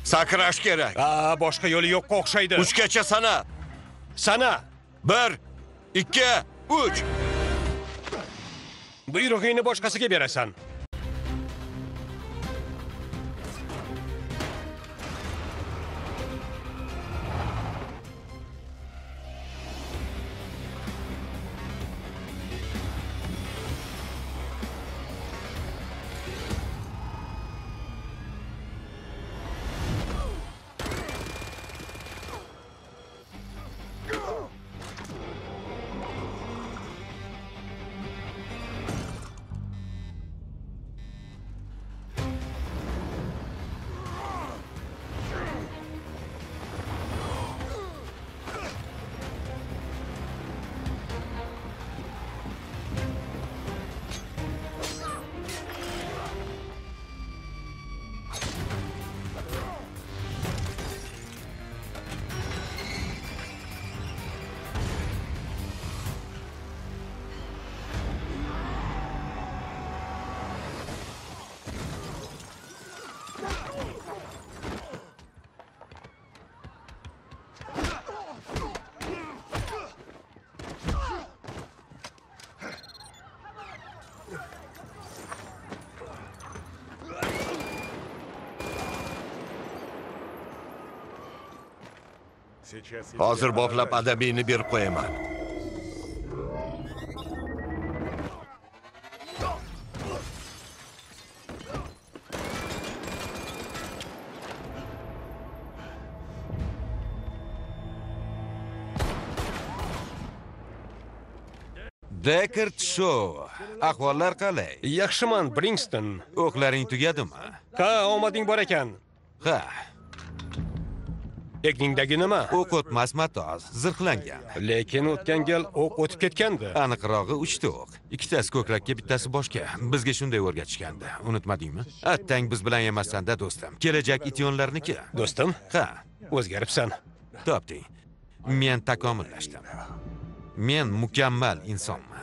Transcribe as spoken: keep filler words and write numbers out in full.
Sakrash kerak. Ha, boshqa yo'li yo'qqa o'xshaydi. Uchgacha sana. Sana. bir, ikki, uch. Buyrug'ingni boshqasiga berasan. Hozir boplab adabiyni berib qo'yaman. Deckard Show. Ahvollar qalay? Yaxshiman, Bringston. O'qlaring tugadimi? Ha, omading bor ekan. Ha. Egningdagi nima? O'q o'tmas matoz, zirhlangan. Lekin o'tgan gal o'q o'tib ketgandi. Aniqrog'i uchta o'q. Ikkitasi ko'krakka, bittasi boshga. Bizga shunday o'rgatishgandi. Unutmadingmi? Attang biz bilan emassan-da, do'stim. Kelajak ityonlarniki. Do'stim? Ha, o'zgaribsan. Topding. Men takomillashdim. Men mukammal insonman.